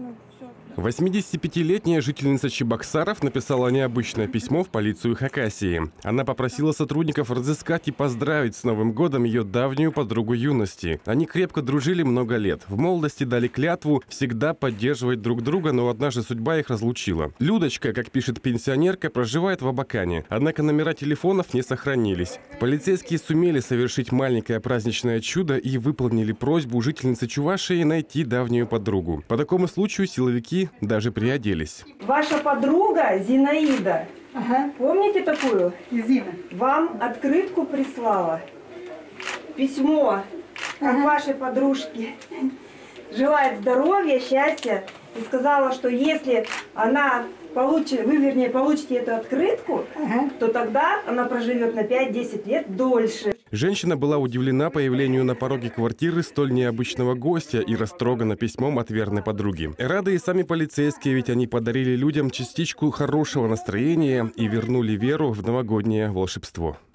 85-летняя жительница Чебоксаров написала необычное письмо в полицию Хакасии. Она попросила сотрудников разыскать и поздравить с Новым годом ее давнюю подругу юности. Они крепко дружили много лет. В молодости дали клятву всегда поддерживать друг друга, но однажды судьба их разлучила. Людочка, как пишет пенсионерка, проживает в Абакане. Однако номера телефонов не сохранились. Полицейские сумели совершить маленькое праздничное чудо и выполнили просьбу жительницы Чувашии найти давнюю подругу. По такому случаю силовики даже приоделись. Ваша подруга Зинаида, помните такую? Зина. Вам открытку прислала. Письмо от вашей подружки. Желает здоровья, счастья. И сказала, что если она вы получите эту открытку, то тогда она проживет на 5-10 лет дольше. Женщина была удивлена появлению на пороге квартиры столь необычного гостя и растрогана письмом от верной подруги. Рады и сами полицейские, ведь они подарили людям частичку хорошего настроения и вернули веру в новогоднее волшебство.